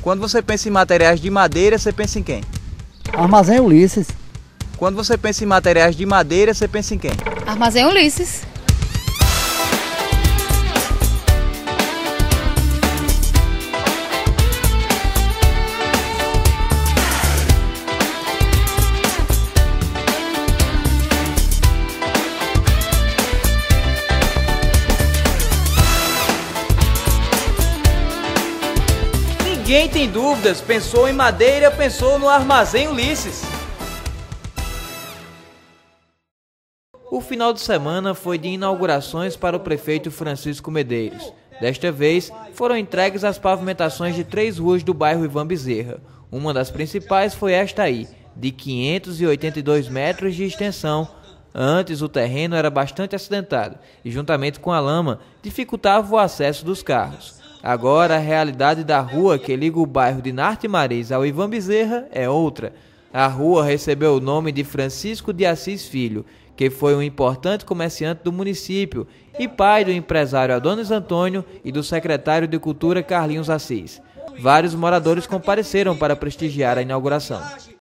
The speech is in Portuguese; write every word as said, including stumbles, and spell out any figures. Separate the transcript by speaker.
Speaker 1: Quando você pensa em materiais de madeira, você pensa em quem?
Speaker 2: Armazém Ulisses.
Speaker 1: Quando você pensa em materiais de madeira, você pensa em quem?
Speaker 3: Armazém Ulisses.
Speaker 1: Ninguém tem dúvidas, pensou em madeira, pensou no Armazém Ulisses. O final de semana foi de inaugurações para o prefeito Francisco Medeiros. Desta vez, foram entregues as pavimentações de três ruas do bairro Ivan Bezerra. Uma das principais foi esta aí, de quinhentos e oitenta e dois metros de extensão. Antes, o terreno era bastante acidentado e, juntamente com a lama, dificultava o acesso dos carros. Agora, a realidade da rua que liga o bairro de Narte Marins ao Ivan Bezerra é outra. A rua recebeu o nome de Francisco de Assis Filho, que foi um importante comerciante do município e pai do empresário Adonis Antônio e do secretário de Cultura Carlinhos Assis. Vários moradores compareceram para prestigiar a inauguração.